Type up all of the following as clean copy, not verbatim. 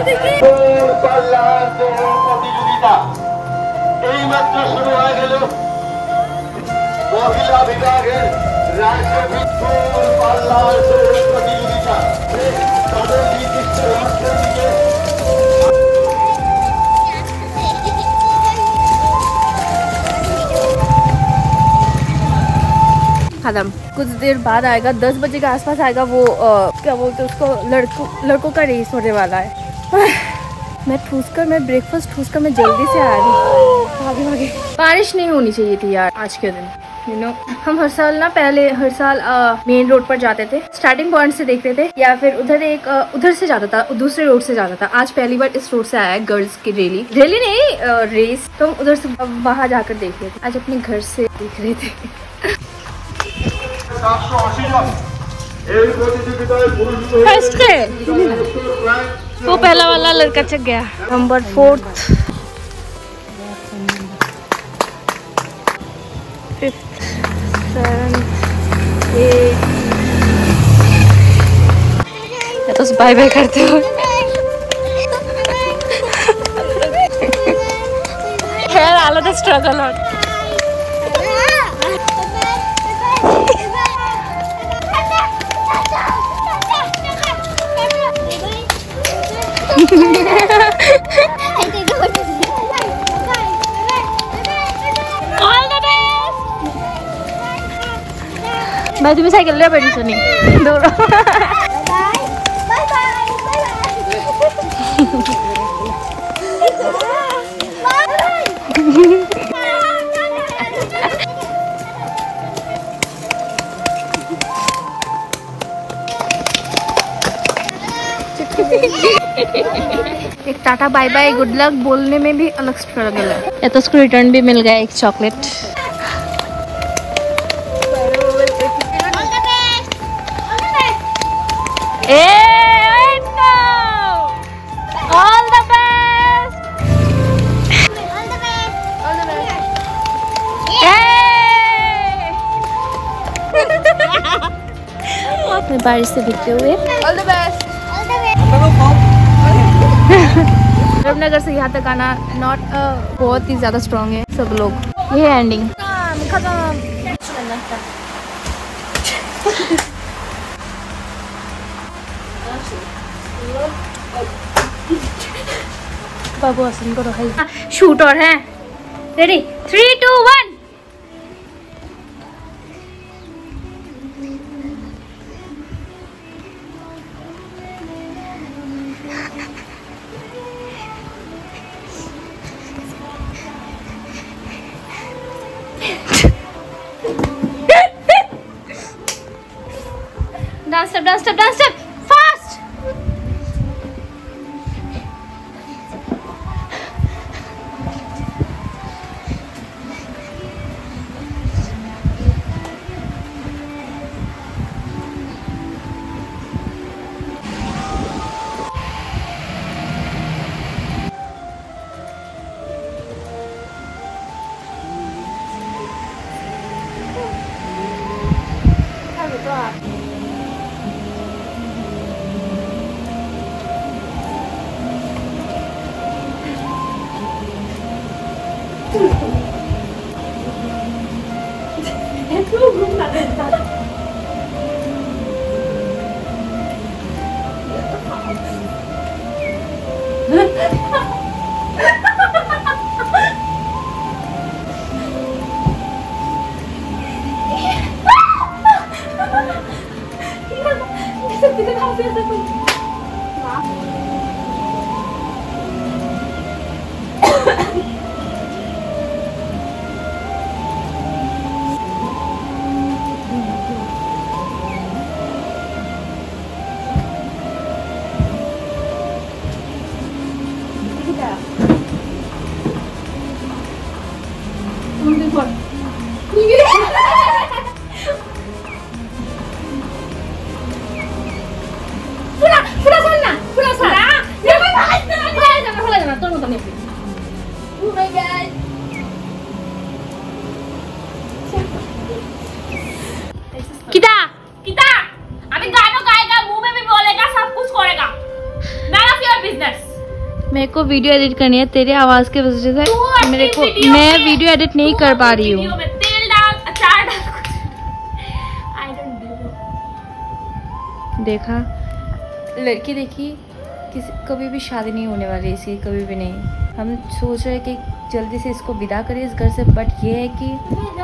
প্রতিযোগিতা এইমাত্র শুরু হয়ে গেল। মহিলা বিভাগের রাজ্য বিদ্যুৎ পাল্লার প্রতিযোগিতা তাদের নির্দিষ্ট লক্ষ্যের দিকে खत्म। कुछ देर बाद आएगा, 10 बजे के आसपास आएगा वो क्या बोलते हैं उसको, लड़कों का रेस होने वाला है। मैं ब्रेकफास्ट ठूस कर मैं जल्दी से आ रही हूँ। आगे बारिश नहीं होनी चाहिए थी यार आज के दिन। You know, हम हर साल मेन रोड पर जाते थे, स्टार्टिंग पॉइंट से देखते थे, या फिर उधर से जाता था, दूसरे रोड से जाता था। आज पहली बार इस रोड से आया है गर्ल्स की रैली नहीं रेस, तो हम उधर से वहां जाकर देख रहे थे। आज अपने घर से देख रहे थे। फर्स्ट है वो पहला वाला लड़का चक गया। Number 4th 5th 7th 8th तो बाय बाय करते हो। खैर आलो द स्ट्रगल और भाई तुम्हें साइकिल ले बैठी सुनी दौड़ो। एक tata bye bye good luck बोलने में भी अलग स्ट्रगल है। या तो उसको रिटर्न भी मिल गया एक चॉकलेट। बारिश से भीगते हुए ऑल द बेस्ट। नगर से यहाँ तक आना नॉट बहुत ही ज्यादा स्ट्रॉन्ग है सब लोग। ये है एंडिंग खत्म। बाबू हसन को रखा शूट और है रेडी 3 2 1 Dance step fast. अभी गानों गाएगा, मुंह में भी बोलेगा, सब कुछ करेगा। None of your business. को वीडियो एडिट करनी है, तेरे आवाज की वजह से मेरे को मैं वीडियो एडिट नहीं कर पा रही हूँ। तेल डाल, अचार डाल, देखा लड़की देखी, किसी कभी भी शादी नहीं होने वाली इसकी, कभी भी नहीं। हम सोच रहे हैं कि जल्दी से इसको विदा करें इस घर से, बट ये है कि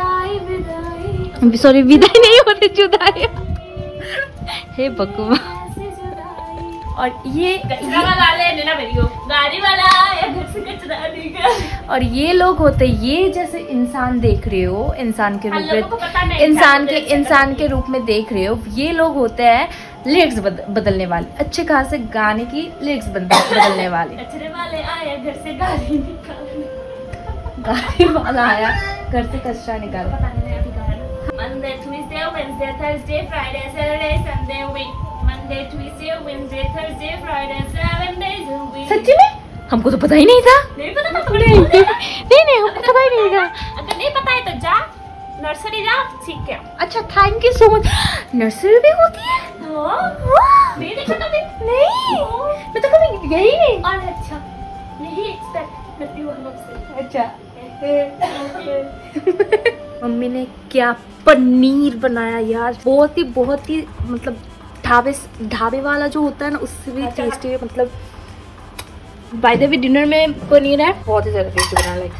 सॉरी विदाई नहीं होती, जुदाई। हे भगवान। और ये कचरा वाला लेना वीडियो, गाड़ी वाला या घर से कचरा निकाल। और ये लोग होते, ये जैसे इंसान देख रहे हो, इंसान के रूप में, इंसान के रूप में देख रहे हो, ये लोग होते हैं लिरिक्स बदलने वाले, अच्छे खासे गाने की लिरिक्स बदलने वाले। कचरे वाले आया घर से गाड़ी निकाल, गाड़ी वाला आया घर से कचरा निकाल। Monday, Tuesday, Wednesday, Thursday, Friday, Saturday, Sunday, week. Monday, Tuesday, Wednesday, Thursday, Friday, 7 days a week. सच्ची में? हमको तो पता ही नहीं था। नहीं पता था तुम्हें? नहीं हमको पता ही नहीं था। अगर नहीं पता है तो जा नर्सरी जा सीख के। अच्छा thank you so much. Nursery भी होती है? नहीं देखा कभी? नहीं मैं तो कभी गई नहीं। और अच्छा नहीं एक्सपेक्ट करती हूँ हम लोग से। अच्छा मम्मी ने क्या पनीर बनाया यार, बहुत ही मतलब ढाबे वाला जो होता है ना उससे भी टेस्टी है। मतलब बाय द वे डिनर में पनीर है, बहुत ही ज्यादा टेस्टी बना। लाइक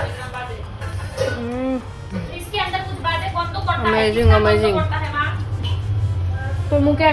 इसके अंदर कुछ बातें कौन तो करता है, अमेजिंग अमेजिंग। तो मुझे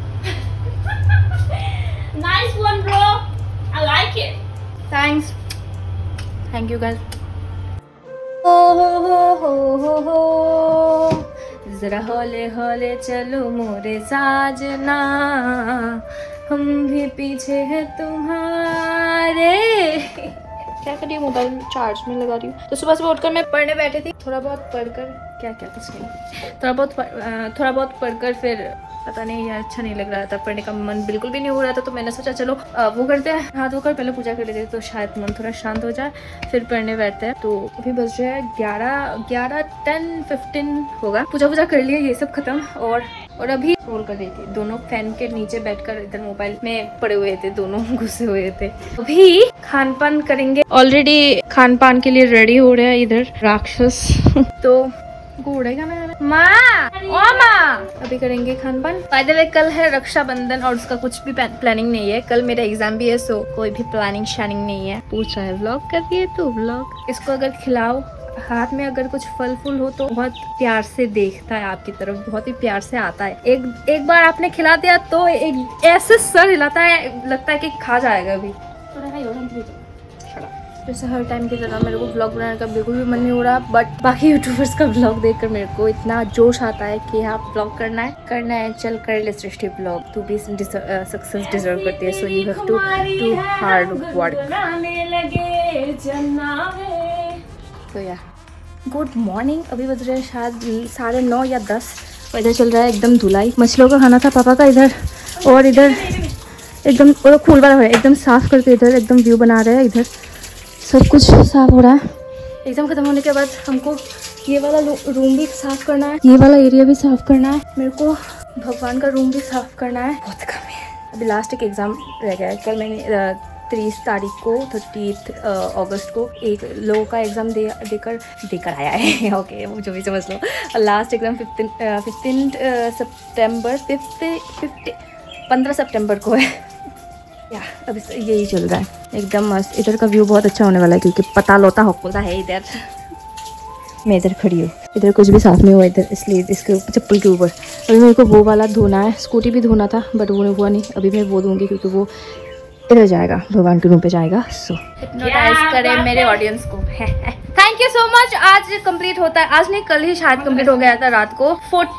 nice one bro, I like it, thanks, thank you guys. ओ हो जरा हौले हौले चलो मोरे साजना, हम भी पीछे हैं तुम्हारे। क्या कर रही हूँ, मोबाइल चार्ज में लगा रही हूँ। तो सुबह उठकर मैं पढ़ने बैठी थी, थोड़ा बहुत पढ़कर कुछ नहीं, थोड़ा बहुत पढ़कर फिर पता नहीं यार अच्छा नहीं लग रहा था, पढ़ने का मन बिल्कुल भी नहीं हो रहा था। तो मैंने सोचा चलो वो करते हैं, हाथ धोकर पहले पूजा कर लेते हैं तो शायद मन थोड़ा शांत हो जाए, फिर पढ़ने बैठते हैं। तो अभी बज रहा है 10:15 होगा। पूजा कर लिया, ये सब खत्म। और अभी रोल कर रही थी, दोनों फैन के नीचे बैठकर इधर मोबाइल में पड़े हुए थे, दोनों घुसे हुए थे। अभी खान पान करेंगे, ऑलरेडी खान पान के लिए रेडी हो रहे हैं इधर राक्षस। तो उड़ेगा माँ, अभी करेंगे खान पान। बाय द वे कल है रक्षाबंधन और उसका कुछ भी प्लानिंग नहीं है, कल मेरा एग्जाम भी है, सो कोई भी प्लानिंग शानिंग नहीं है। पूछ रहा है व्लॉग कर रही है तो व्लॉग, इसको अगर खिलाओ, हाथ में अगर कुछ फल फूल हो तो बहुत प्यार से देखता है आपकी तरफ, बहुत ही प्यार से आता है। एक बार आपने खिला दिया तो एक ऐसे सर हिलाता है, लगता है कि खा जाएगा अभी। जैसे हर टाइम की तरह मेरे को व्लॉग बनाने का बिल्कुल भी मन नहीं हो रहा, बट बाकी यूट्यूबर्स का व्लॉग देखकर मेरे को इतना जोश आता है कि हाँ व्लॉग करना है, चल कर ले सृष्टि व्लॉग, तू भी सक्सेस डिजर्व करती है, so you have to do hard work. तो यार गुड मॉर्निंग, अभी बज रहे हैं शायद 9:30 या 10। इधर चल रहा है एकदम धुलाई, मछलियों का खाना था पापा का इधर, और इधर एकदम फूल वाला है, एकदम साफ करके इधर एकदम व्यू बना रहे हैं, इधर सब कुछ साफ हो रहा है। एग्जाम खत्म होने के बाद हमको ये वाला रूम भी साफ करना है, ये वाला एरिया भी साफ करना है, मेरे को भगवान का रूम भी साफ करना है, बहुत काम है। अभी लास्ट एक एग्जाम रह गया है, कल मैंने 30 तारीख को 30 अगस्त को एक लोगों का एग्जाम देकर आया है। ओके वो जो भी समझ लो। लास्ट एग्जाम 15 सितंबर को है। या अभी यही चल रहा है एकदम मस्त। इधर का व्यू बहुत अच्छा होने वाला है क्योंकि पता लोता होता है इधर। मैं इधर खड़ी हूँ, इधर कुछ भी साफ नहीं हुआ इधर, इसलिए इसके चप्पल के ऊपर अभी मेरे को वो वाला धोना है। स्कूटी भी धोना था बट वो हुआ नहीं, अभी मैं वो दूंगी क्योंकि वो इधर जाएगा, भगवान के रूम पे जाएगा। सो हिप्नोटाइज करें मेरे ऑडियंस को। Thank you so much. आज कंप्लीट होता है, आज नहीं कल ही शायद कंप्लीट हो गया था रात को।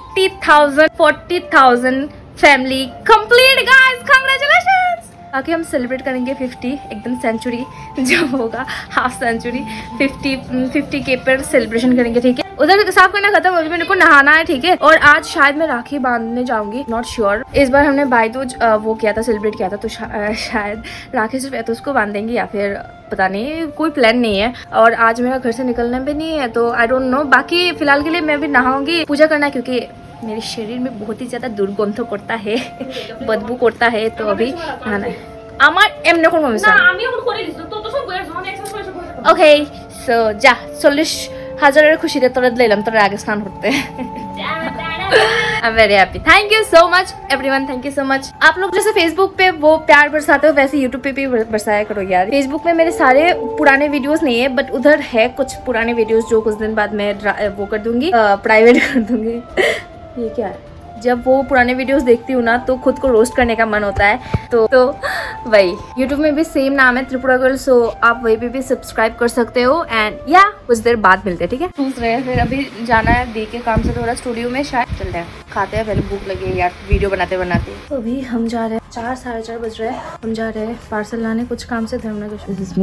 40,000 फैमिली कंप्लीट गाइस, कांग्रेचुलेशंस। बाकी हम सेलिब्रेट करेंगे 50 एकदम सेंचुरी जब होगा, हाफ सेंचुरी 50 के पर सेलिब्रेशन करेंगे, ठीक है। उधर साफ करना खत्म, अभी मेरे को नहाना है, ठीक है। और आज शायद मैं राखी बांधने जाऊंगी, नॉट श्योर। इस बार हमने भाई दूज वो किया था, सेलिब्रेट किया था, तो शायद राखी सिर्फ उसको बांधेंगे या फिर पता नहीं, कोई प्लान नहीं है। और आज मेरा घर से निकलना भी नहीं है तो आई डोंट नो। बाकी फिलहाल के लिए मैं भी नहाऊंगी, पूजा करना है क्योंकि मेरे शरीर में बहुत ही ज्यादा दुर्गंध करता है, बदबू करता है, तो अभी नहाना है। আমার এমনি কোন মনে না আমি ওর করে দিছি তো তো সব বইয়ের জন্য এক্সারসাইজ করে করে ওকে সো যা 40,000 খুশিতে তোরা দিলাম তোরা আগে স্নান করতে I'm very happy. Thank you so much everyone. Thank you so much. आप लोग जैसे Facebook पे वो प्यार बरसाते हो वैसे YouTube पे भी बरसाया करो यार. Facebook में मेरे सारे पुराने वीडियोस नहीं है बट उधर है कुछ पुराने वीडियोस जो कुछ दिन बाद मैं वो कर दूंगी प्राइवेट कर दूंगी. ये क्या है? जब वो पुराने वीडियोस देखती हूँ ना तो खुद को रोस्ट करने का मन होता है तो वही YouTube में भी सेम नाम है त्रिपुरा गर्ल सो आप वहीं पे भी सब्सक्राइब कर सकते हो एंड या कुछ देर बाद मिलते हैं ठीक है. सोच रहे हैं फिर अभी जाना है दी के काम से थोड़ा स्टूडियो में शायद चलते हैं खाते हैं पहले भूख लगी है यार वीडियो बनाते बनाते. तो अभी हम जा रहे हैं 4 साढ़े 4 बज रहे हैं हम जा रहे हैं पार्सल लाने कुछ काम से धर्मनगर.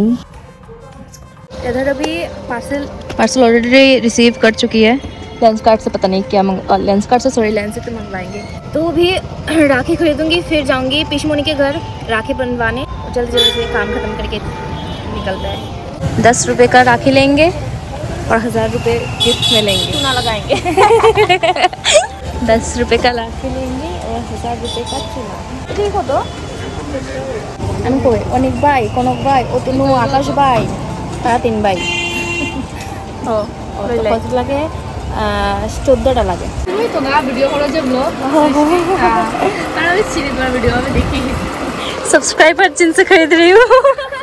इधर अभी पार्सल ऑलरेडी रिसीव कर चुकी है. लेंस कार्ड से पता नहीं क्या लेंस कार्ड से सॉरी लेंस से तो मंगवाएंगे. तो अभी राखी खरीदूंगी फिर जाऊंगी पीशमोनी के घर राखी बनवाने. जल्दी जल्दी से काम खत्म करके निकलता है. 10 रुपये का राखी लेंगे और 1000 रुपये गिफ्ट में लेंगे. चूना लगाएंगे 10 रुपये का राखी लेंगे और 1000 रुपये का चूना. ठीक हो तो আমি কই অনেক ভাই কনক ভাই ও তুনু আকাশ ভাই তারা 3 ভাই ও কত লাগে 14টা লাগে. তুমি তো না ভিডিও করো যে ব্লগ আর আমি চিনি তোমার ভিডিও আমি দেখি सब्सक्राइबर जिनसे खरीद रही हूँ.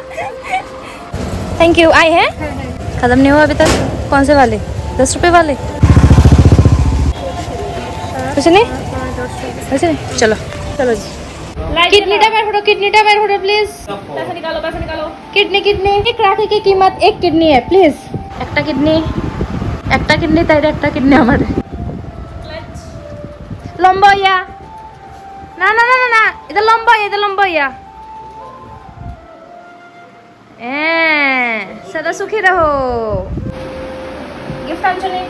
Thank you. आए हैं खत्म नहीं हुआ अभी तक. कौन से वाले 10 रुपये वाले कुछ नहीं वैसे नहीं. चलो चलो जी किडनीটা বের করো প্লিজ. पैसा निकालो किडनी एक राखी की कीमत 1 किडनी है प्लीज. একটা কিডনি তাই একটা কিডনি আমার লম্বা ইয়া না না না না এটা লম্বা ইয়া सदा सुखी रहो. गिफ्ट আনছনি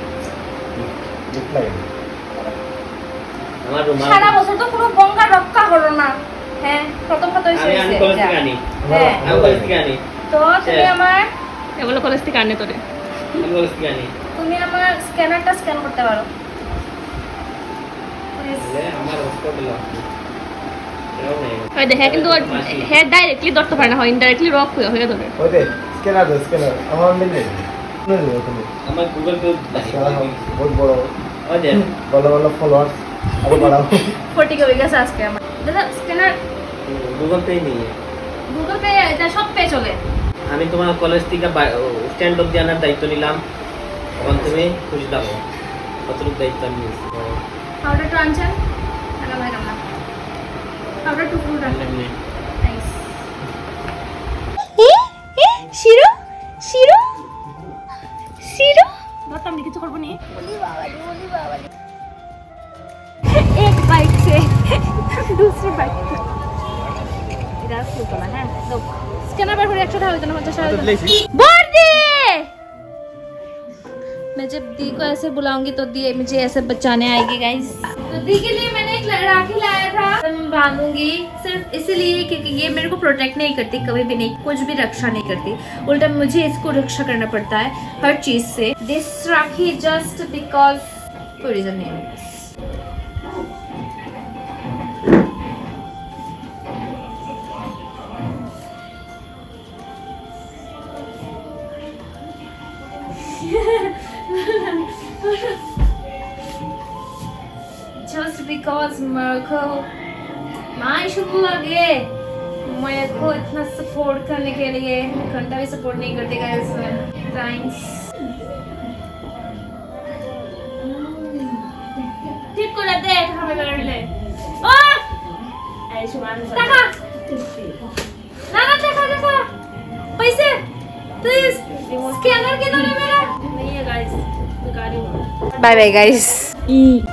সারা বছর তো পুরো গঙ্গা রক্ষা করো না. হ্যাঁ প্রথম কথা হইছে আমি কলেজ থেকে আনি তো তুমি আমার এগুলো কলেজ থেকে আনে তোরে তুমি আমার স্ক্যানারটা স্ক্যান করতে পারো হয় দেখে কিন্তু হেড ডাইরেক্টলি ধরতে পারে না হয় ইনডাইরেক্টলি রক হয়ে ধরে ওতে স্ক্যানার আমার মিলে আমার গুগল পে বহুত বড় ওই বড় ফলোয়ার্স আরো বাড়াও 40 के हो गया आज के আমার দাদা স্ক্যানার গুগল পে নেই গুগল পে এটা সব পে চলে. আমি তোমার কলেজ থেকে স্ট্যান্ড অফ জানার দায়িত্ব নিলাম এখন তুমি খুশি দাও কতটুকু দায়িত্ব আমি নিয়েছি. পাউডার টু আনছেন আনা ভাই রান্না পাউডার টু ফুল রান্না নাইস. শিরো বাট আমি কিছু করব নি बोली बाबा एक बाइक से दूसरी बाइक इधर फुल ना है दो स्कैनर पर 100 টাকা হইতো না 50 भर दे. मैं जब दी को ऐसे बुलाऊंगी तो दी मुझे ऐसे बचाने आएगी गाइस. तो दी के लिए मैंने एक राखी लाया था मैं बांधूंगी सिर्फ इसलिए क्योंकि ये मेरे को प्रोटेक्ट नहीं करती कभी भी नहीं कुछ भी रक्षा नहीं करती उल्टा मुझे इसको रक्षा करना पड़ता है हर चीज से. दिस राखी जस्ट बिकॉज कोई रीजन नहीं है. Just because Miracle शुभ लगे मेरे को इतना सपोर्ट करने के लिए घंटा भी सपोर्ट नहीं करते गाइस. थैंक्स. ठीक को लेते हैं हमें कर ले ओ आयुष्मान देखा ना देखा पैसे प्लीज स्कैनर किधर है मेरा नहीं है गाइस. Bye bye guys.